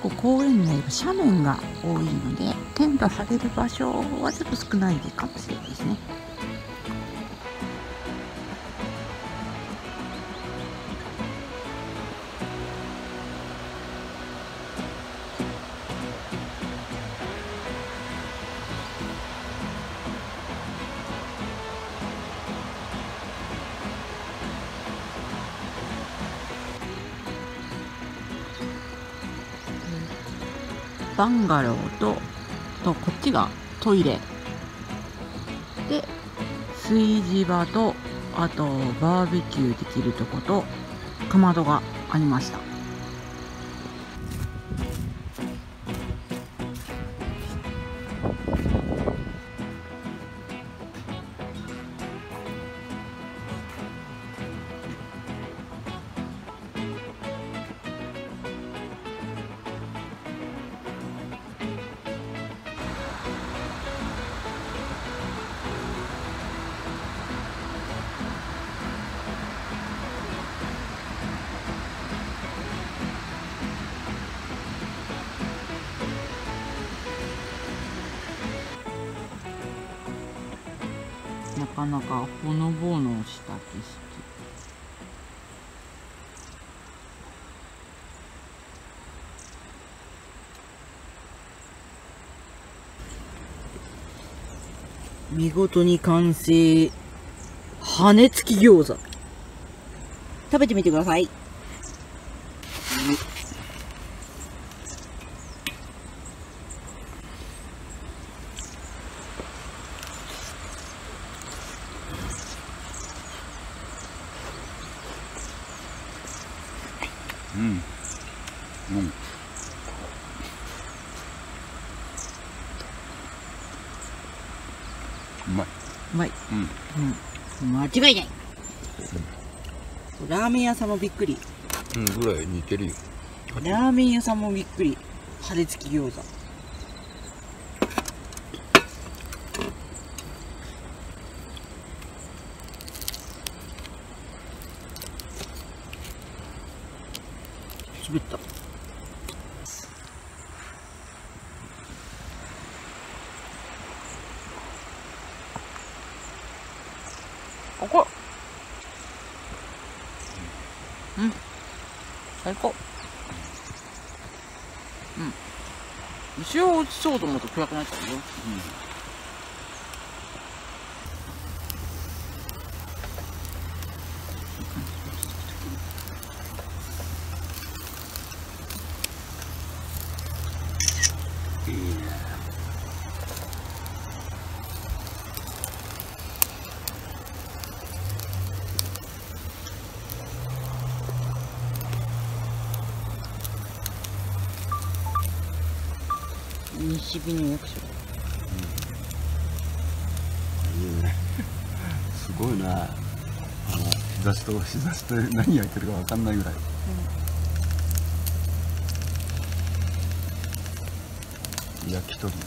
構公園内は斜面が多いのでテント張れる場所はちょっと少ないかもしれないですね。バンガローとこっちがトイレで炊事場と、あとバーベキューできるとことかまどがありました。なかなかほのぼのした景色。見事に完成、羽根付き餃子。食べてみてください。 うまい。 うまい。間違いない。ラーメン屋さんもびっくり。 ぐらい似てるよ。 ラーメン屋さんもびっくり。羽根付き餃子。滑った。ここ。最高。石を落ちそうと思うと暗くなっちゃうよ。 いいね。 西日の役所。 いいね。すごいな。日差しと何焼いてるかわかんないぐらい。焼き鳥。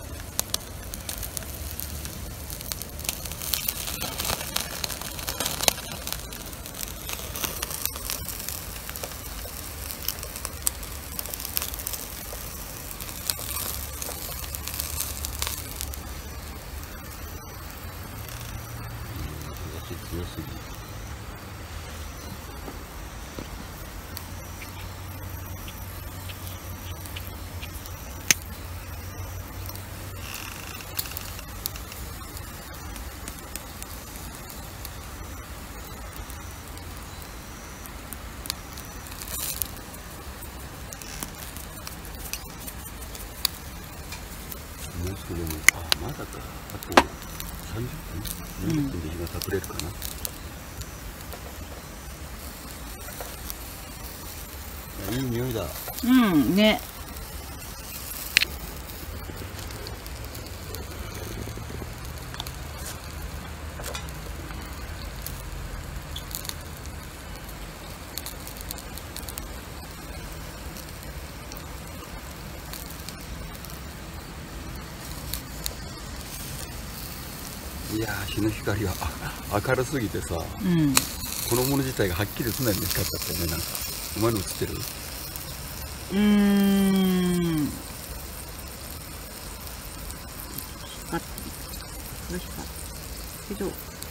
強すぎる。もうすぐでも、まだか。あと30分、40分で日が隠れるかな。いい匂いだ。 ね。 いやー、日の光が明るすぎてさ、このもの自体がはっきり映らないように光っちゃったよね。なんかうまいの映ってる。 確かけど、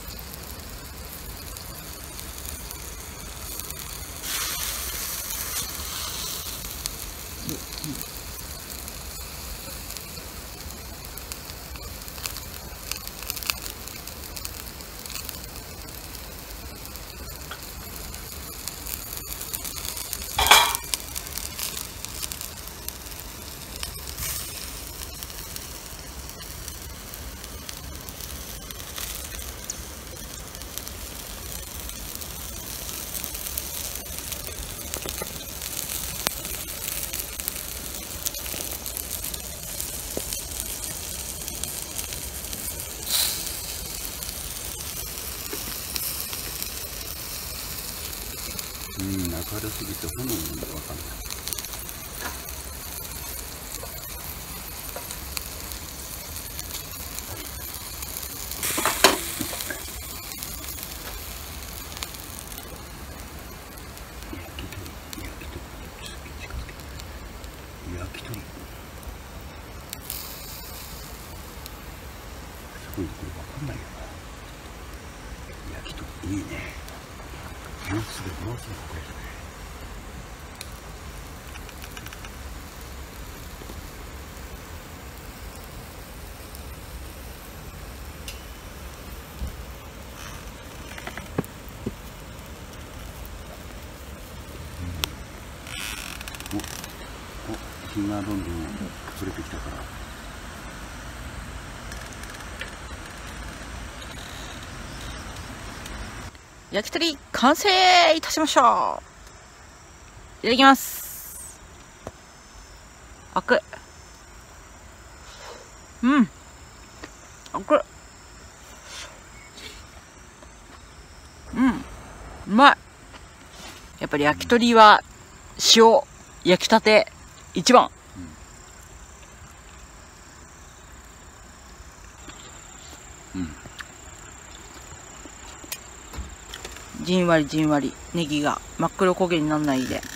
明るすぎて炎もわかんない。焼き鳥。すごい、これわかんないよな。焼き鳥いいね。もうすぐこれですね。日がどんどん崩れてきたから。 焼き鳥完成いたしました。いただきます。開く。開く。うまい。やっぱり焼き鳥は塩焼きたて一番。じんわりじんわりネギが真っ黒焦げにならないで、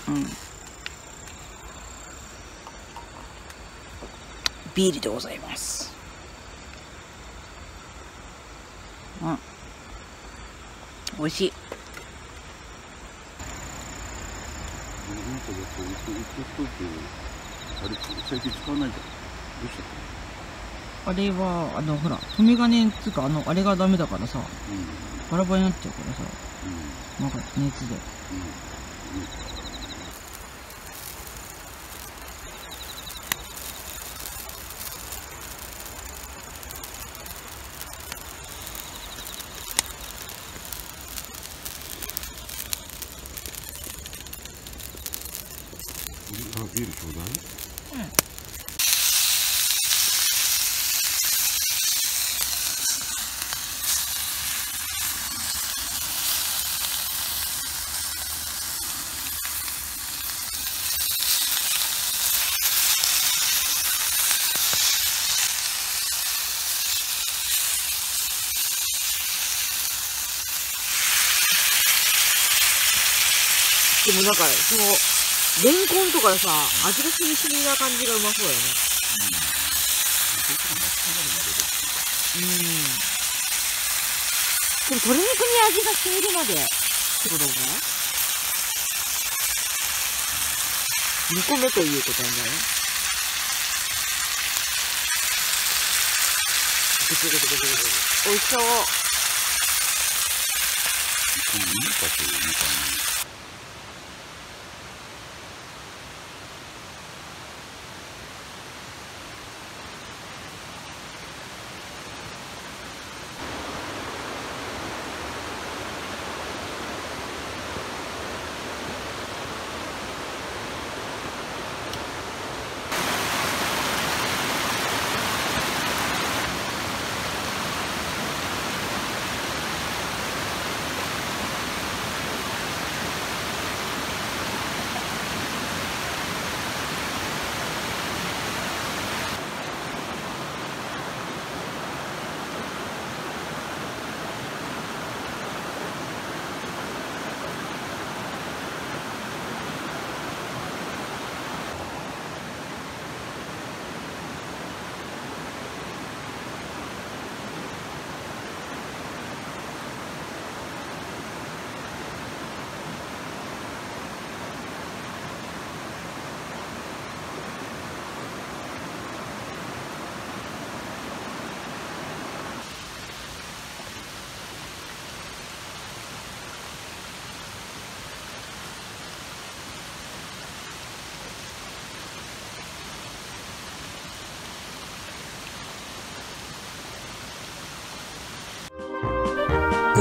ビールでございます。美味しい。 最近使わないじゃん。どうしたあれはほら留め金つうかあれがダメだからさ、バラバラになっちゃうからさ、なんか熱で。 ビールちょうだい。 でもなんかレンコンとかでさ、味がしみしみな感じがうまそうだよね。でも鶏肉に味がしみるまでってことだね。煮込めということなんだね。おいしそう。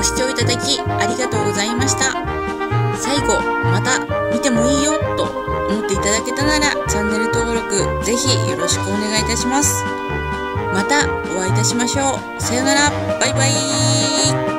ご視聴いただきありがとうございました。最後また見てもいいよと思っていただけたならチャンネル登録ぜひよろしくお願いいたします。またお会いいたしましょう。さよなら。バイバイ。